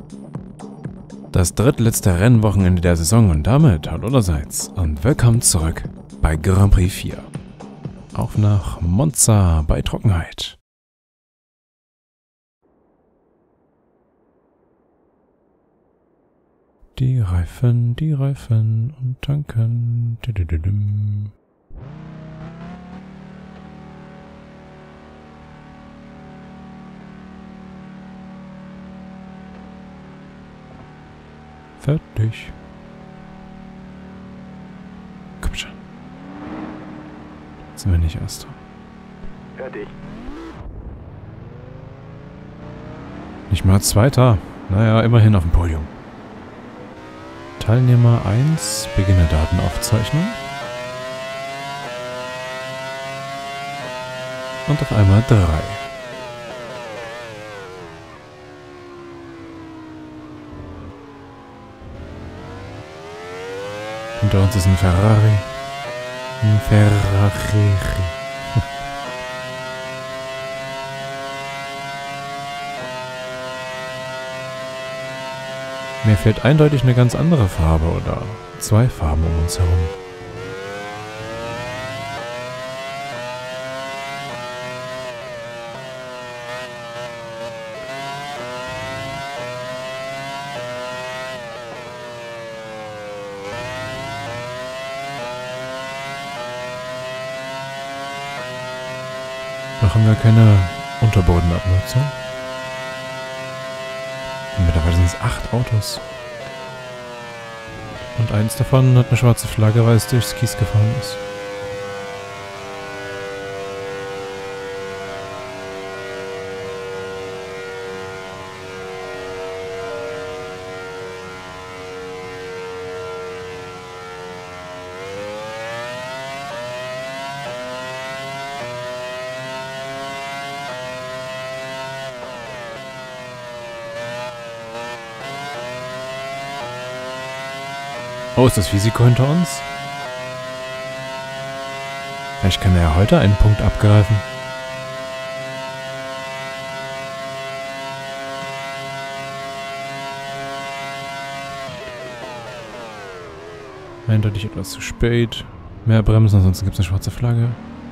Das drittletzte Rennwochenende der Saison und damit hallo allerseits und willkommen zurück bei Grand Prix 4. Auf nach Monza bei Trockenheit. Die Reifen und tanken. Fertig. Komm schon. Jetzt sind wir nicht Erster. Fertig. Nicht mal Zweiter. Naja, immerhin auf dem Podium. Teilnehmer 1, Beginnerdatenaufzeichnung. Und auf einmal 3. Hinter uns ist ein Ferrari. Ein Ferrari. Mir fehlt eindeutig eine ganz andere Farbe oder zwei Farben um uns herum. Noch haben wir keine Unterbodenabnutzung. Mittlerweile sind es 8 Autos. Und eins davon hat eine schwarze Flagge, weil es durchs Kies gefahren ist. Oh, ist das Risiko hinter uns? Vielleicht kann er ja heute einen Punkt abgreifen. Eindeutig etwas zu spät. Mehr bremsen, ansonsten gibt es eine schwarze Flagge.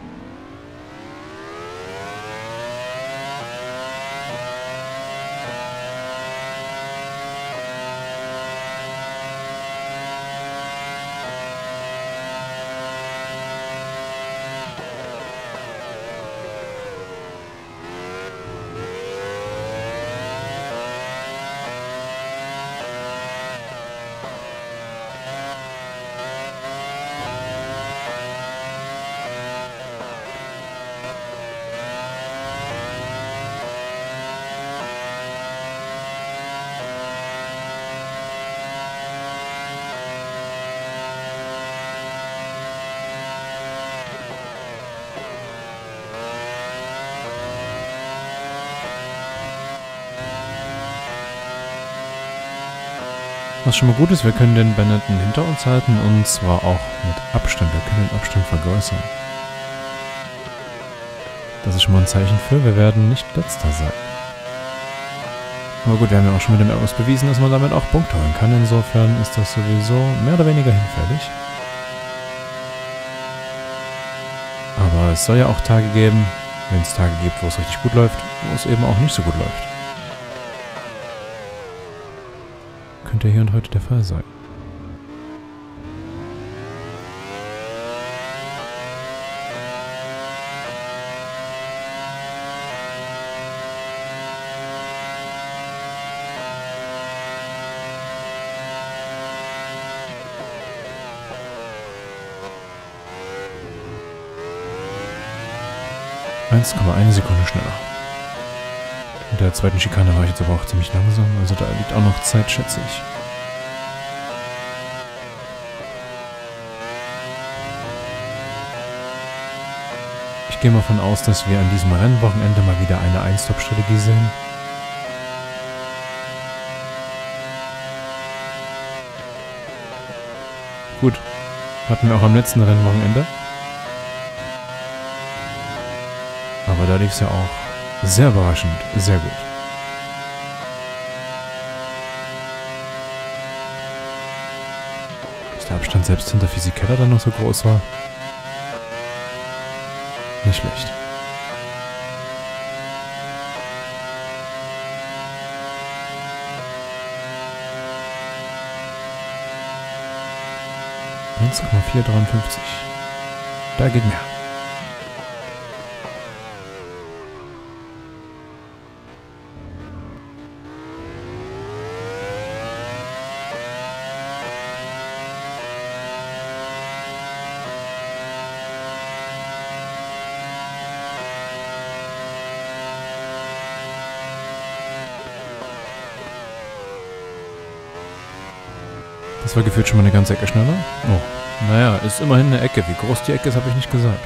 Was schon mal gut ist, wir können den Benetton hinter uns halten und zwar auch mit Abstand. Wir können den Abstand vergrößern. Das ist schon mal ein Zeichen für, wir werden nicht letzter sein. Aber gut, wir haben ja auch schon mit dem Airbus bewiesen, dass man damit auch Punkte holen kann. Insofern ist das sowieso mehr oder weniger hinfällig. Aber es soll ja auch Tage geben, wenn es Tage gibt, wo es richtig gut läuft, wo es eben auch nicht so gut läuft. Könnte hier und heute der Fall sein. (1,1 Sekunde schneller. Mit der zweiten Schikane war ich jetzt aber auch ziemlich langsam, also da liegt auch noch Zeit, schätze ich. Ich gehe mal davon aus, dass wir an diesem Rennwochenende mal wieder eine Ein-Stop-Strategie sehen. Gut, hatten wir auch am letzten Rennwochenende. Aber da lief es ja auch sehr überraschend, sehr gut. Dass der Abstand selbst hinter Physikeller dann noch so groß war. Nicht schlecht. (1,453). Da geht mehr. Das war gefühlt schon mal eine ganze Ecke schneller. Oh, naja, ist immerhin eine Ecke. Wie groß die Ecke ist, habe ich nicht gesagt.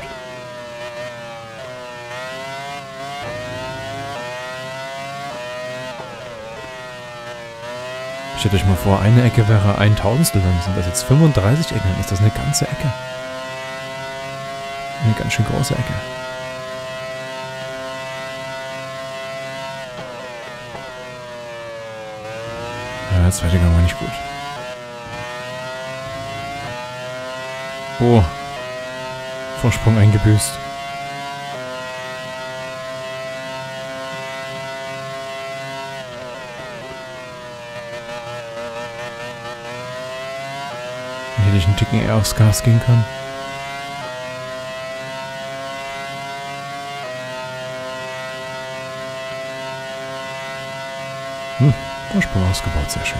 Stellt euch mal vor, eine Ecke wäre 1/1000, dann sind das jetzt 35 Ecken, dann ist das eine ganze Ecke. Eine ganz schön große Ecke. Ja, der zweite Gang war nicht gut. Oh, Vorsprung eingebüßt. Hätte ich einen Ticken eher aufs Gas gehen können. Vorsprung ausgebaut, sehr schön.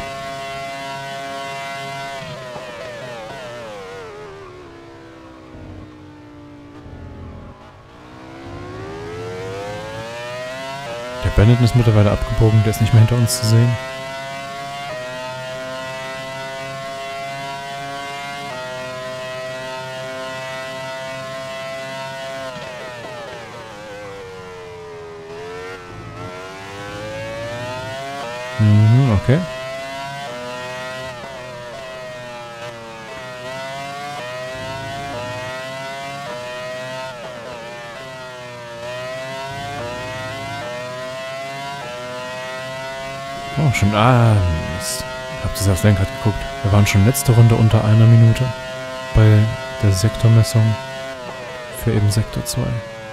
Der Benetton ist mittlerweile abgebogen, der ist nicht mehr hinter uns zu sehen. Okay. Oh, schon. Mist. Habt ihr aufs Lenkrad geguckt? Wir waren schon letzte Runde unter einer Minute bei der Sektormessung für eben Sektor 2.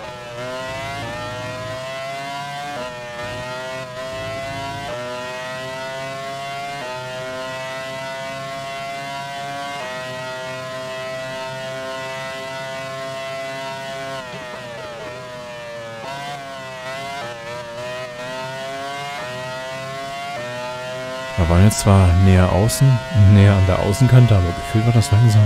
Wir waren jetzt zwar näher außen, näher an der Außenkante, aber gefühlt war das langsamer.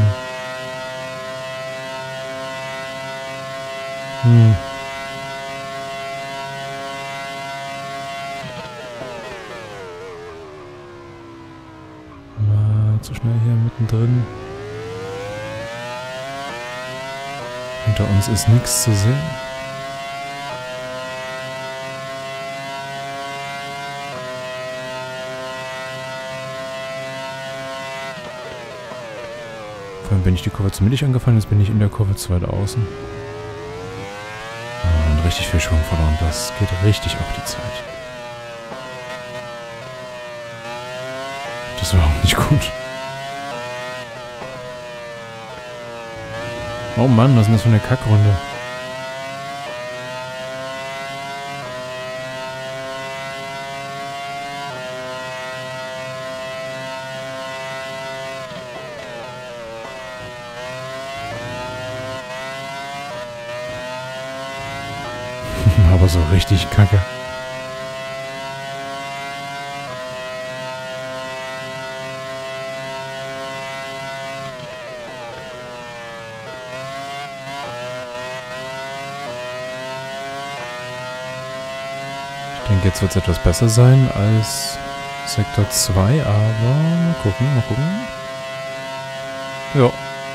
Zu schnell hier mittendrin. Hinter uns ist nichts zu sehen. Vorhin bin ich die Kurve zu mittig angefangen, jetzt bin ich in der Kurve zu weit außen. Und richtig viel Schwung verloren, das geht richtig auf die Zeit. Das war auch nicht gut. Oh Mann, was ist denn das für eine Kackrunde? Aber so richtig kacke. Ich denke, jetzt wird es etwas besser sein als Sektor 2, aber mal gucken, mal gucken. Ja.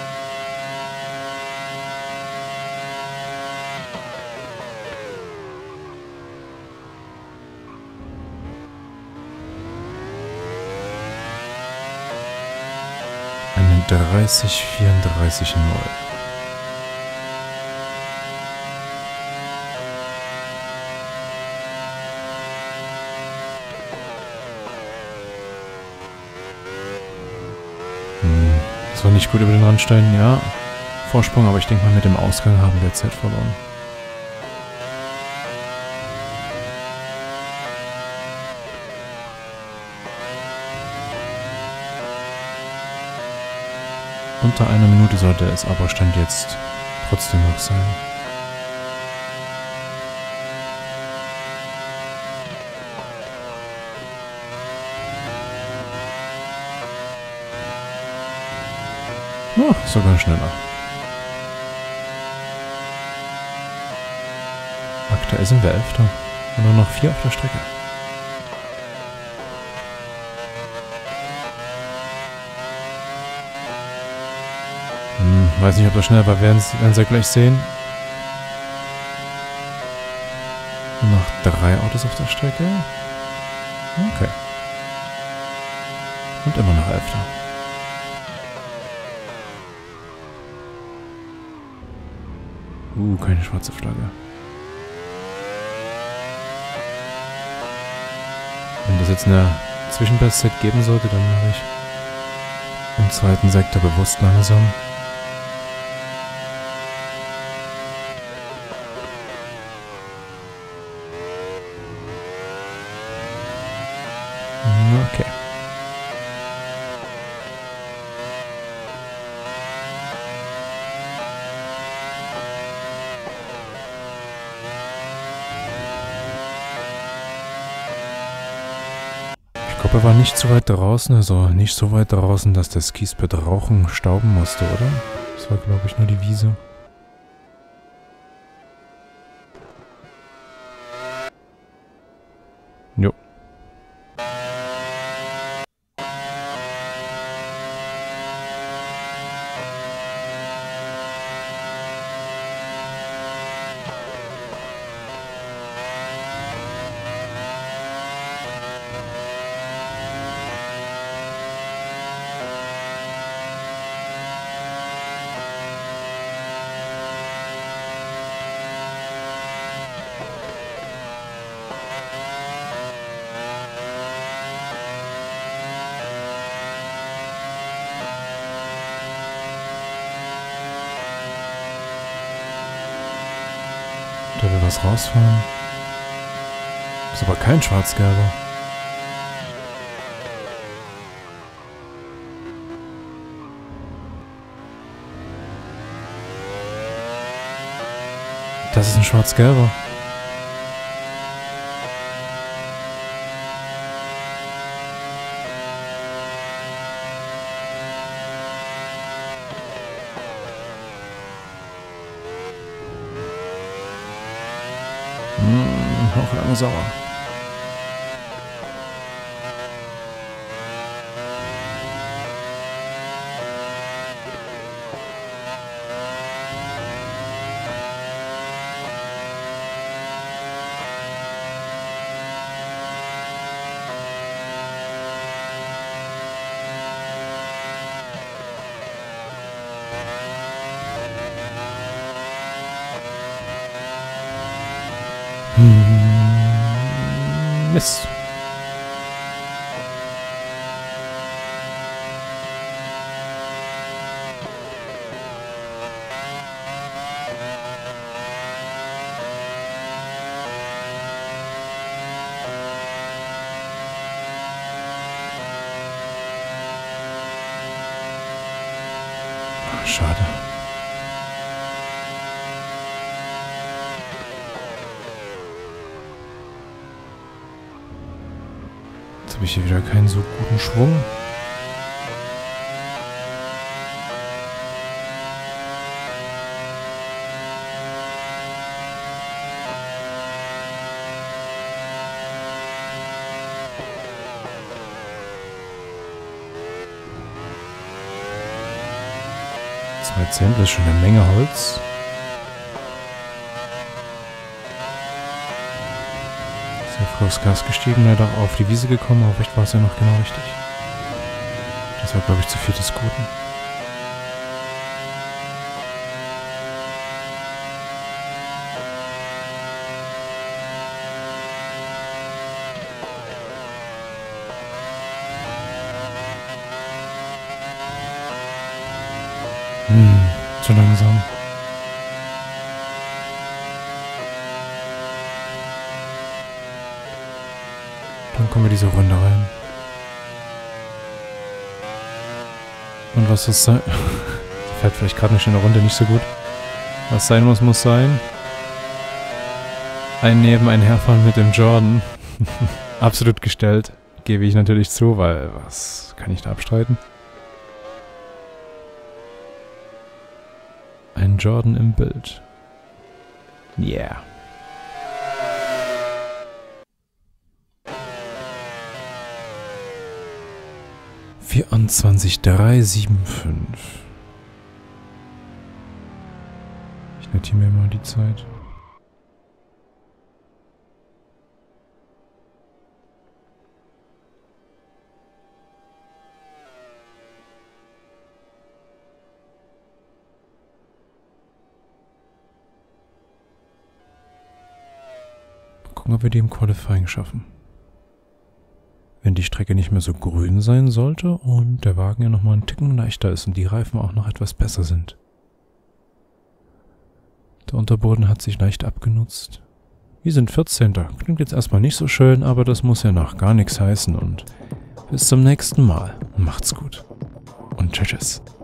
Eine 30,34,0. Das war nicht gut über den Randstein, ja. Vorsprung, aber ich denke mal, mit dem Ausgang haben wir Zeit verloren. Unter einer Minute sollte es aber Stand jetzt trotzdem noch sein. Ach, sogar schneller. Aktuell sind wir Elfter. Und nur noch 4 auf der Strecke. Weiß nicht, ob das schnell war. Werden Sie ja gleich sehen. Nur noch 3 Autos auf der Strecke. Okay. Und immer noch Elfter. Keine schwarze Flagge. Wenn das jetzt eine Zwischenbestzeit geben sollte, dann mache ich im zweiten Sektor bewusst langsam. Okay. Ich glaube, er war nicht zu weit draußen, also nicht so weit draußen, dass das Kiesbett rauchen, stauben musste, oder? Das war, glaube ich, nur die Wiese. Jo. Der will was rausfahren. Ist aber kein Schwarz-Gelber. Das ist ein Schwarz-Gelber. Auch lange sauer. Mist. Schade. Jetzt habe ich hier wieder keinen so guten Schwung. Zwei Zehntel ist schon eine Menge Holz. Sehr früh aufs Gas gestiegen, leider auch auf die Wiese gekommen, aber vielleicht war es ja noch genau richtig. Das war, glaube ich, zu viel des Guten. Zu langsam. Dann kommen wir diese Runde rein. Und was das sein... Fährt vielleicht gerade eine schöne Runde nicht so gut. Was sein muss, muss sein. Ein Neben-, ein Herfahren mit dem Jordan. Absolut gestellt. Gebe ich natürlich zu, weil was kann ich da abstreiten? Ein Jordan im Bild. Yeah. (24,375). Ich notiere mir mal die Zeit. Gucken, ob wir die im Qualifying schaffen. Wenn die Strecke nicht mehr so grün sein sollte und der Wagen ja nochmal einen Ticken leichter ist und die Reifen auch noch etwas besser sind. Der Unterboden hat sich leicht abgenutzt. Wir sind 14. Klingt jetzt erstmal nicht so schön, aber das muss ja noch gar nichts heißen und bis zum nächsten Mal. Macht's gut und tschüss.